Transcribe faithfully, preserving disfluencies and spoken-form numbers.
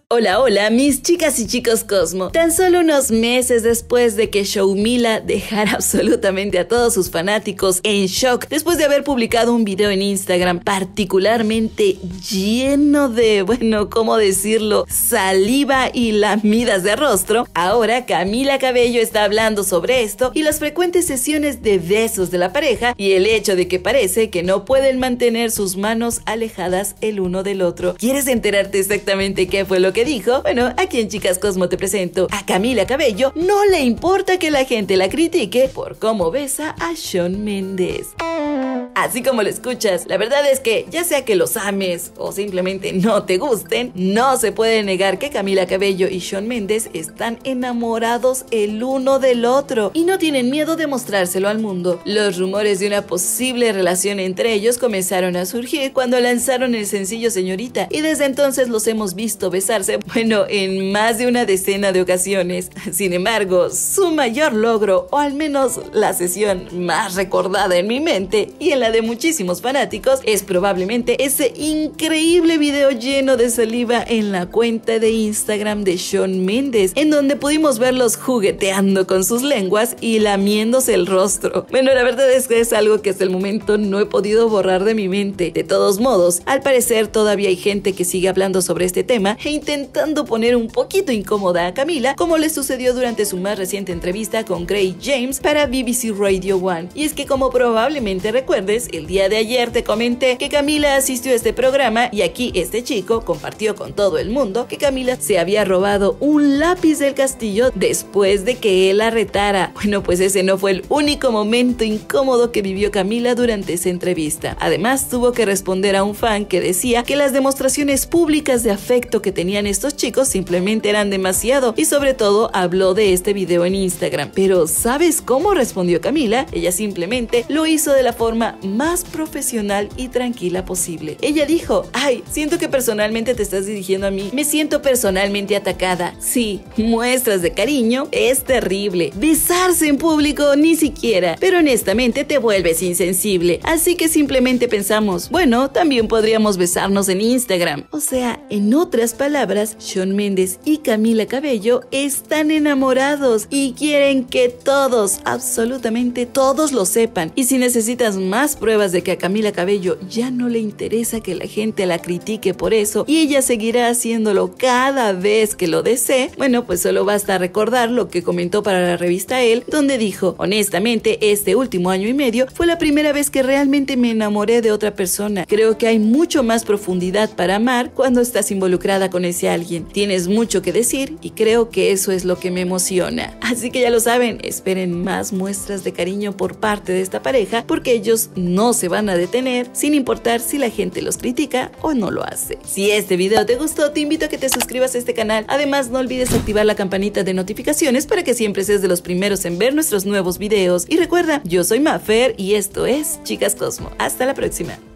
Hola, hola, mis chicas y chicos Cosmo. Tan solo unos meses después de que Shoumila dejara absolutamente a todos sus fanáticos en shock después de haber publicado un video en Instagram particularmente lleno de, bueno, ¿cómo decirlo?, saliva y lamidas de rostro, ahora Camila Cabello está hablando sobre esto y las frecuentes sesiones de besos de la pareja y el hecho de que parece que no pueden mantener sus manos alejadas el uno del otro. ¿Quieres enterarte exactamente qué fue lo que dijo? Bueno, aquí en Chicas Cosmo te presento a Camila Cabello. No le importa que la gente la critique por cómo besa a Shawn Mendes. Así como lo escuchas, la verdad es que ya sea que los ames o simplemente no te gusten, no se puede negar que Camila Cabello y Shawn Mendes están enamorados el uno del otro y no tienen miedo de mostrárselo al mundo. Los rumores de una posible relación entre ellos comenzaron a surgir cuando lanzaron el sencillo Señorita y desde entonces los hemos visto besarse, bueno, en más de una decena de ocasiones. Sin embargo, su mayor logro, o al menos la sesión más recordada en mi mente y en la de muchísimos fanáticos, es probablemente ese increíble video lleno de saliva en la cuenta de Instagram de Shawn Mendes, en donde pudimos verlos jugueteando con sus lenguas y lamiéndose el rostro. Bueno, la verdad es que es algo que hasta el momento no he podido borrar de mi mente. De todos modos, al parecer todavía hay gente que sigue hablando sobre este tema e intentando poner un poquito incómoda a Camila, como le sucedió durante su más reciente entrevista con Grey James para B B C Radio One. Y es que, como probablemente recuerdes, el día de ayer te comenté que Camila asistió a este programa y aquí este chico compartió con todo el mundo que Camila se había robado un lápiz del castillo después de que él la retara. Bueno, pues ese no fue el único momento incómodo que vivió Camila durante esa entrevista. Además, tuvo que responder a un fan que decía que las demostraciones públicas de afecto que tenían estos chicos simplemente eran demasiado, y sobre todo habló de este video en Instagram. Pero ¿sabes cómo respondió Camila? Ella simplemente lo hizo de la forma más profesional y tranquila posible. Ella dijo: ay, siento que personalmente te estás dirigiendo a mí, me siento personalmente atacada. Sí, muestras de cariño es terrible, besarse en público ni siquiera, pero honestamente te vuelves insensible, así que simplemente pensamos, bueno, también podríamos besarnos en Instagram. O sea, en otras palabras, Shawn Mendes y Camila Cabello están enamorados y quieren que todos, absolutamente todos lo sepan. Y si necesitas más pruebas de que a Camila Cabello ya no le interesa que la gente la critique por eso y ella seguirá haciéndolo cada vez que lo desee, bueno, pues solo basta recordar lo que comentó para la revista Elle, donde dijo: honestamente, este último año y medio fue la primera vez que realmente me enamoré de otra persona. Creo que hay mucho más profundidad para amar cuando estás involucrada con ese alguien. Tienes mucho que decir y creo que eso es lo que me emociona. Así que ya lo saben, esperen más muestras de cariño por parte de esta pareja, porque ellos no se van a detener sin importar si la gente los critica o no lo hace. Si este video te gustó, te invito a que te suscribas a este canal. Además, no olvides activar la campanita de notificaciones para que siempre seas de los primeros en ver nuestros nuevos videos. Y recuerda, yo soy Mafer y esto es Chicas Cosmo. Hasta la próxima.